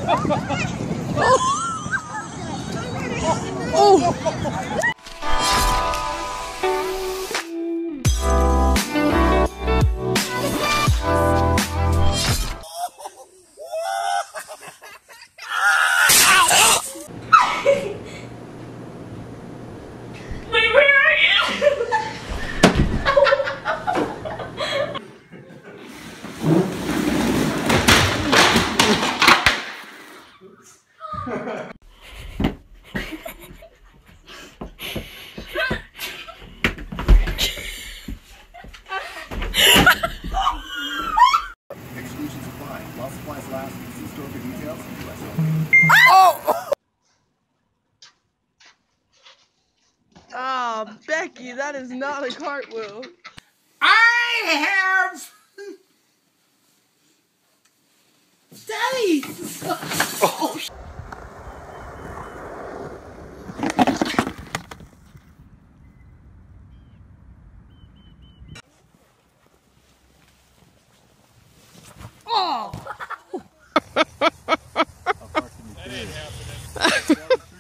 Oh, Becky, that is not a cartwheel. I have Daddy. Oh. Oh. That ain't happening.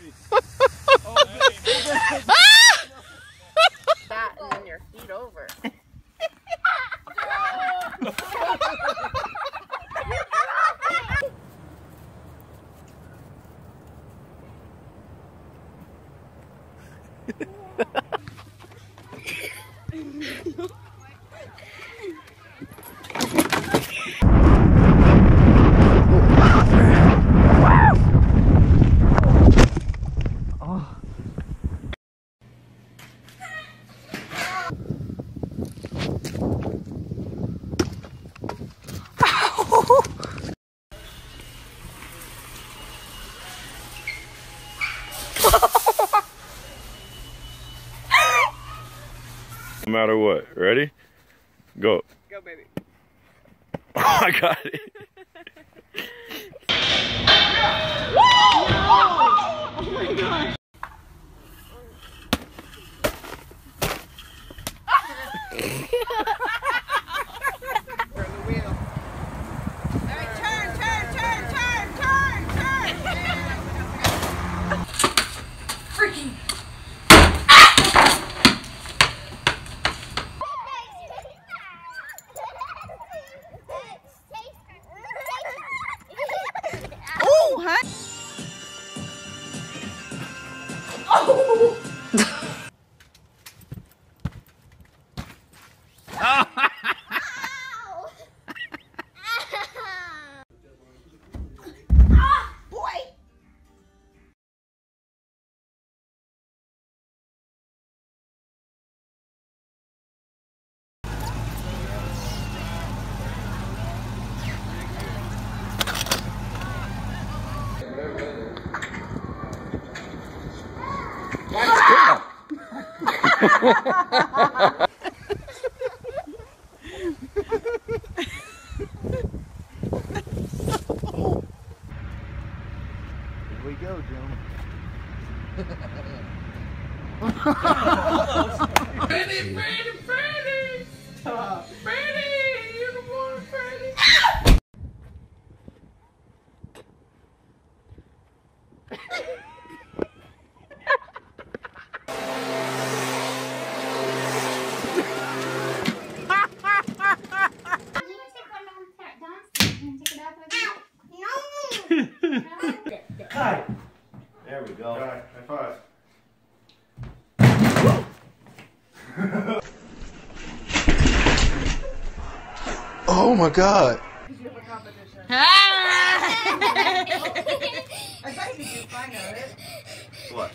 That and then your feet over. No matter what. Ready? Go. Go, baby. Oh, I got it. Oh my gosh. Here we go, gentlemen. Freddie, Freddie, Freddie! Freddie! You're the one, Freddie! Hi. There we go. All right, high five. Oh my god! I thought you could find out it. What?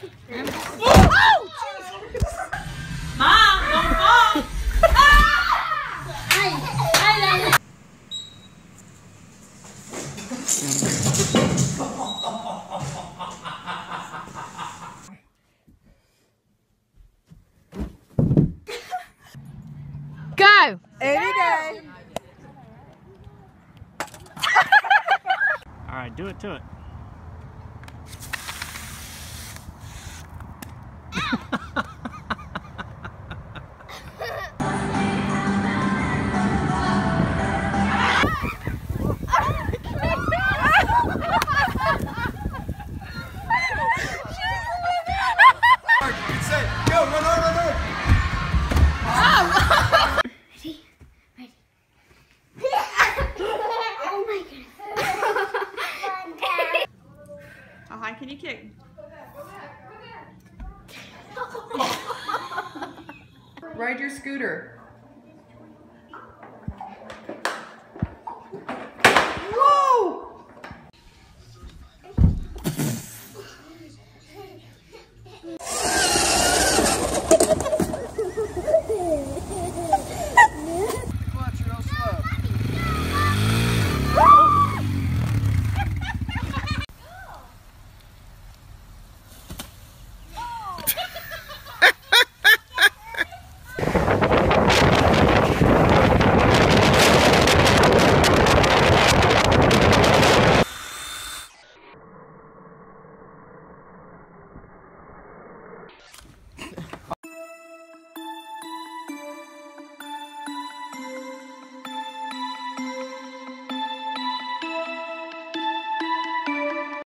Mom, don't fall! Go! Any day. Alright, do it to it. Kitty kick. Ride your scooter.